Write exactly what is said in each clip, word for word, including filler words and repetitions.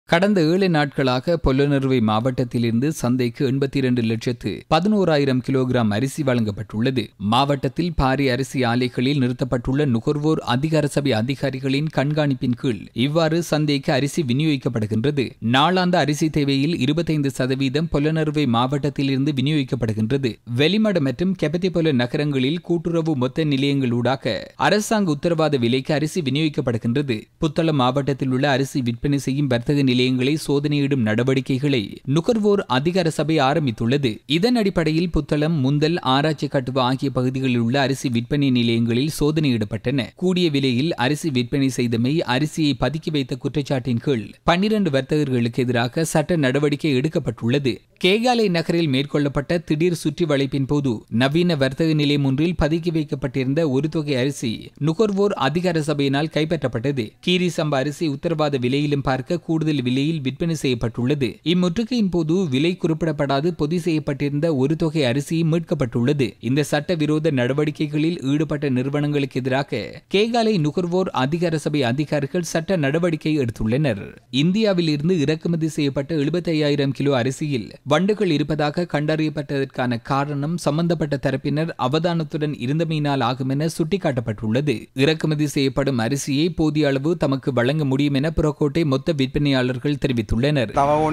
கடந்த ஏழு நாட்களாக பொலனறுவை மாவட்டத்திலிருந்து சந்தைக்கு எண்பத்தி இரண்டு லட்சத்து பதினோராயிரம் கிலோகிராம் அரிசி வழங்கப்பட்டுள்ளது. மாவட்டத்தில் பாரி அரிசி ஆலைகளில் நிறுத்தப்பட்டுள்ள நுகர்வோர் அதிகார சபை அதிகாரிகளின் கண்காணிப்பின் கீழ் இவ்வாறு சந்தைக்கு அரிசி விநியோகிக்கப்படுகின்றது. நாளாந்த அரிசி தேவையில் இருபத்தைந்து சதவீதம் பொலனறுவை மாவட்டத்திலிருந்து விநியோகிக்கப்படுகின்றது. வெளிமட மற்றும் கெபத்திபொல நகரங்களில் கூட்டுறவு மொத்த நிலையங்களூடாக அரசாங்க உத்தரவாத விலைக்கு அரிசி விநியோகிக்கப்படுகின்றது. புத்தளம் மாவட்டத்தில் உள்ள அரிசி விற்பனை செய்யும் வர்த்தக நிலையங்களை சோதனையிடும் நடவடிக்கைகளை நுகர்வோர் அதிகார சபை ஆரம்பித்துள்ளது. இதன் அடிப்படையில் புத்தளம், முந்தல், ஆராய்ச்சி கட்டுவ ஆகிய பகுதிகளில் உள்ள அரிசி விற்பனை நிலையங்களில் சோதனையிடப்பட்டன. கூடிய விலையில் அரிசி விற்பனை செய்தமை, அரிசியை பதுக்கி வைத்த குற்றச்சாட்டின் கீழ் பன்னிரண்டு வர்த்தகர்களுக்கு எதிராக சட்ட நடவடிக்கை எடுக்கப்பட்டுள்ளது. கேகாலை நகரில் மேற்கொள்ளப்பட்ட திடீர் சுற்றி வளைப்பின் போது நவீன வர்த்தக நிலையம் ஒன்றில் பதுக்கி வைக்கப்பட்டிருந்த ஒரு தொகை அரிசி நுகர்வோர் அதிகார சபையினால் கைப்பற்றப்பட்டது. கீரி சம்பா அரிசி உத்தரவாத விலையிலும் பார்க்க கூடுதல் விலையில் விற்பனை செய்யப்பட்டுள்ளது. இம்முற்றுகையின் போது விலை குறிப்பிடப்படாது பொதி செய்யப்பட்டிருந்த ஒரு தொகை அரிசி மீட்கப்பட்டுள்ளது. இந்த சட்டவிரோத நடவடிக்கைகளில் ஈடுபட்ட நிறுவனங்களுக்கு எதிராக கேகாலை நுகர்வோர் அதிகார சபை அதிகாரிகள் சட்ட நடவடிக்கை எடுத்துள்ளனர். இந்தியாவில் இருந்து இறக்குமதி செய்யப்பட்ட எழுபத்தி ஐயாயிரம் கிலோ அரிசியில் வண்டுகள் இருப்பதாக கண்டறியப்பட்டதற்கான காரணம் சம்பந்தப்பட்ட தரப்பினர் அவதானத்துடன் இருந்தமையினால் ஆகும் என சுட்டிக்காட்டப்பட்டுள்ளது. இறக்குமதி செய்யப்படும் அரிசியை போதிய அளவு தமக்கு வழங்க முடியும் என புறக்கோட்டை மொத்த விற்பனையாளர்கள் தெரிவித்துள்ளனர்.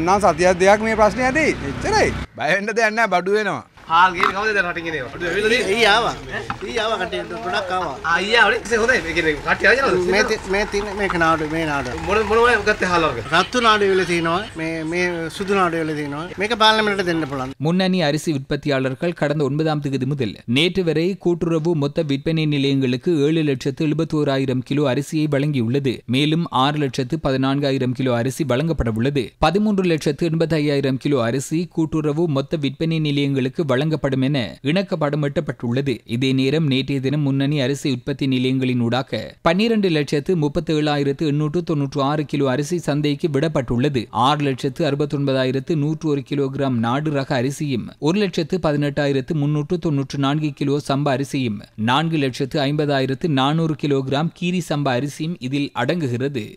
முன்னணி அரிசி உற்பத்தியாளர்கள் கடந்த ஒன்பதாம் தேதி முதல் நேற்று வரை கூட்டுறவு மொத்த விற்பனை நிலையங்களுக்கு ஏழு லட்சத்து எழுபத்தி ஓராயிரம் கிலோ அரிசியை வழங்கியுள்ளது. மேலும் ஆறு லட்சத்து பதினான்காயிரம் கிலோ அரிசி வழங்கப்பட உள்ளது. பதிமூன்று லட்சத்து எண்பத்தி ஐயாயிரம் கிலோ அரிசி கூட்டுறவு மொத்த விற்பனை நிலையங்களுக்கு வழங்கப்படும் என இணக்கப்பாடும் எட்டப்பட்டுள்ளது. இதே நேரம் நேற்றைய தினம் முன்னணி அரிசி உற்பத்தி நிலையங்களின் ஊடாக பன்னிரண்டு லட்சத்து முப்பத்தி ஏழாயிரத்து எண்ணூற்று தொன்னூற்று ஆறு கிலோ அரிசி சந்தைக்கு விடப்பட்டுள்ளது. ஆறு லட்சத்து அறுபத்தி ஒன்பதாயிரத்து நூற்று ஒரு கிலோகிராம் நாடு ரக அரிசியும், ஒரு லட்சத்து பதினெட்டாயிரத்து முன்னூற்று தொன்னூற்று நான்கு கிலோ சம்பா அரிசியும், நான்கு லட்சத்து ஐம்பதாயிரத்து நானூறு கிலோகிராம் கீரி சம்பா அரிசியும் இதில் அடங்குகிறது.